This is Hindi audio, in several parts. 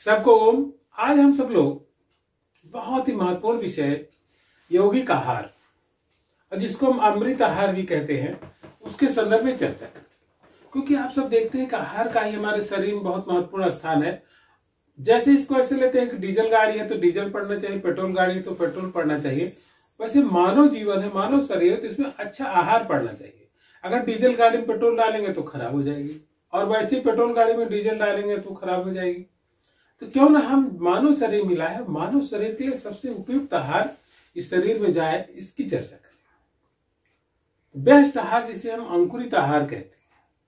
सबको ओम। आज हम सब लोग बहुत ही महत्वपूर्ण विषय यौगिक आहार और जिसको हम अमृत आहार भी कहते हैं उसके संदर्भ में चर्चा करते हैं, क्योंकि आप सब देखते हैं कि आहार का ही हमारे शरीर में बहुत महत्वपूर्ण स्थान है। जैसे इसको ऐसे लेते हैं कि डीजल गाड़ी है तो डीजल पड़ना चाहिए, पेट्रोल गाड़ी है तो पेट्रोल पड़ना चाहिए, वैसे मानव जीवन है, मानव शरीर है तो इसमें अच्छा आहार पड़ना चाहिए। अगर डीजल गाड़ी में पेट्रोल डालेंगे तो खराब हो जाएगी और वैसे ही पेट्रोल गाड़ी में डीजल डालेंगे तो खराब हो जाएगी। तो क्यों ना हम मानव शरीर मिला है, मानव शरीर के लिए सबसे उपयुक्त आहार इस शरीर में जाए, इसकी चर्चा करें। बेस्ट आहार जिसे हम अंकुरित आहार कहते हैं।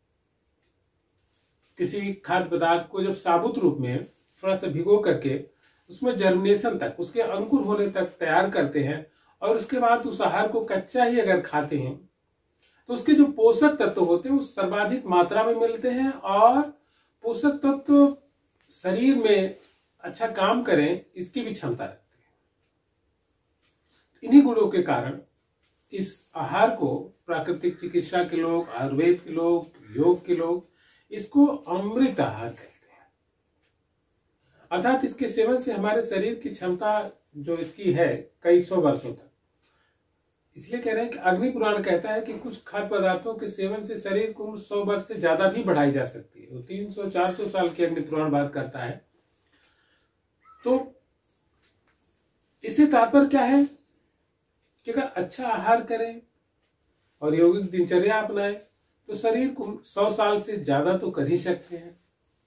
किसी खाद्य पदार्थ को जब साबुत रूप में थोड़ा सा भिगो करके उसमें जर्मिनेशन तक, उसके अंकुर होने तक तैयार करते हैं और उसके बाद उस आहार को कच्चा ही अगर खाते हैं तो उसके जो पोषक तत्व होते हैं वो सर्वाधिक मात्रा में मिलते हैं और पोषक तत्व शरीर में अच्छा काम करें इसकी भी क्षमता रखते हैं। इन्हीं गुणों के कारण इस आहार को प्राकृतिक चिकित्सा के लोग, आयुर्वेद के लोग, योग के लोग इसको अमृत आहार कहते हैं। अर्थात इसके सेवन से हमारे शरीर की क्षमता जो इसकी है कई सौ वर्षों तक, इसलिए कह रहे हैं कि अग्नि पुराण कहता है कि कुछ खाद्य पदार्थों के सेवन से शरीर को 100 वर्ष से ज्यादा भी बढ़ाई जा सकती है। वो 300-400 साल की अग्नि पुराण बात करता है। तो इससे तात्पर्य क्या है कि अगर अच्छा आहार करें और यौगिक दिनचर्या अपनाएं तो शरीर को 100 साल से ज्यादा तो कर ही सकते हैं।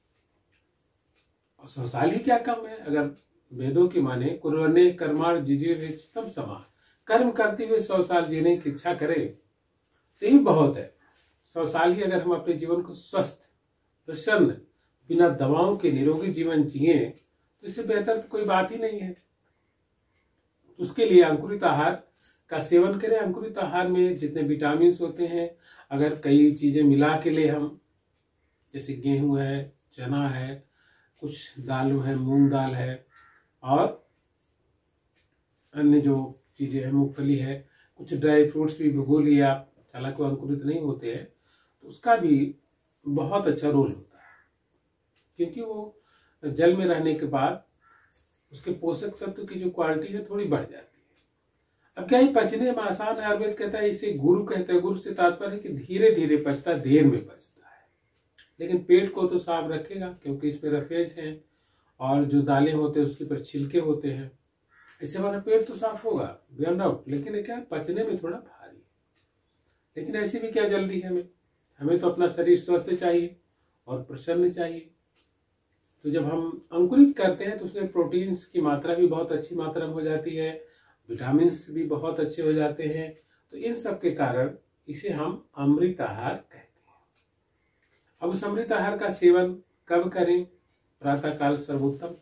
और 100 साल ही क्या कम है। अगर वेदों की माने कुर्वन्ने कर्माण जिजीविषतम समाः, कर्म करते हुए 100 साल जीने की इच्छा करें तो ही बहुत है। 100 साल ही अगर हम अपने जीवन को स्वस्थ, प्रसन्न, बिना दवाओं के निरोगी जीवन जिए तो इससे बेहतर तो कोई बात ही नहीं है। उसके लिए अंकुरित आहार का सेवन करें। अंकुरित आहार में जितने विटामिन होते हैं, अगर कई चीजें मिला के ले हम, जैसे गेहूं है, चना है, कुछ दालों है, मूंग दाल है और अन्य जो चीजें हैं, मूंगफली है, कुछ ड्राई फ्रूट्स भी भिगो लिए आप, हालांकि अंकुरित नहीं होते हैं, तो उसका भी बहुत अच्छा रोल होता है, क्योंकि वो जल में रहने के बाद उसके पोषक तत्व की जो क्वालिटी है थोड़ी बढ़ जाती है। अब क्या ही पचने में आसान है। आयुर्वेद कहता है इसे गुरु कहते हैं। गुरु से तात्पर्य है कि धीरे धीरे पचता, देर में पचता है, लेकिन पेट को तो साफ रखेगा क्योंकि इसमें रफेज है और जो दालें होते हैं उसके ऊपर छिलके होते हैं, इससे हमारा पेट तो साफ होगा बियॉन्ड डाउट। लेकिन ये क्या है, पचने में थोड़ा भारी है। लेकिन ऐसी भी क्या जल्दी है हमें तो अपना शरीर स्वस्थ चाहिए और प्रसन्न चाहिए। तो जब हम अंकुरित करते हैं तो उसमें प्रोटीन्स की मात्रा भी बहुत अच्छी मात्रा में हो जाती है, विटामिन भी बहुत अच्छे हो जाते हैं। तो इन सब के कारण इसे हम अमृत आहार कहते हैं। अब उस अमृत आहार का सेवन कब करें? प्रातः काल सर्वोत्तम।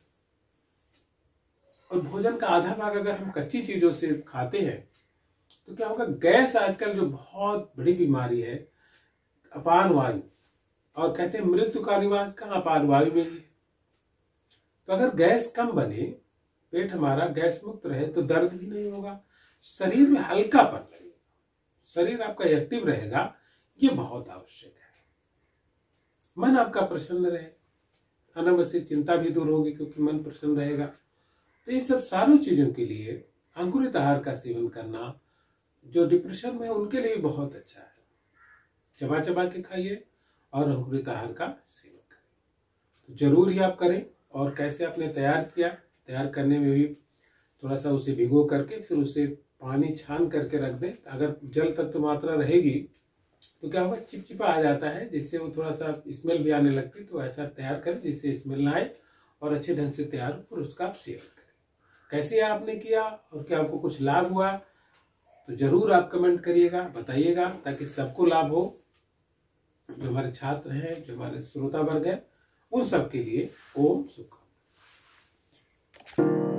और भोजन का आधा भाग अगर हम कच्ची चीजों से खाते हैं तो क्या होगा, गैस आजकल जो बहुत बड़ी बीमारी है, अपान वायु, और कहते हैं मृत्यु का निवास कहाँ, अपान वायु में ही। तो अगर गैस कम बने, पेट हमारा गैस मुक्त रहे तो दर्द भी नहीं होगा, शरीर में हल्कापन लगेगा, शरीर आपका एक्टिव रहेगा, ये बहुत आवश्यक है। मन आपका प्रसन्न रहे, अनावश्यक चिंता भी दूर होगी क्योंकि मन प्रसन्न रहेगा। तो इन सब सारी चीजों के लिए अंकुरित आहार का सेवन करना जो डिप्रेशन में है उनके लिए बहुत अच्छा है। चबा चबा के खाइए और अंकुरित आहार का सेवन करें। तो जरूर ही आप करें। और कैसे आपने तैयार किया, तैयार करने में भी थोड़ा सा उसे भिगो करके फिर उसे पानी छान करके रख दें। अगर जल तत्व मात्रा रहेगी तो क्या होगा, चिपचिपा आ जाता है, जिससे वो थोड़ा सा स्मेल भी आने लगती। तो ऐसा तैयार करें जिससे स्मेल ना आए और अच्छे ढंग से तैयार हो, फिर उसका आप सेवन करें। कैसे आपने किया और क्या आपको कुछ लाभ हुआ तो जरूर आप कमेंट करिएगा, बताइएगा, ताकि सबको लाभ हो। जो हमारे छात्र हैं, जो हमारे श्रोता वर्ग है, उन सब के लिए ओम सुखम।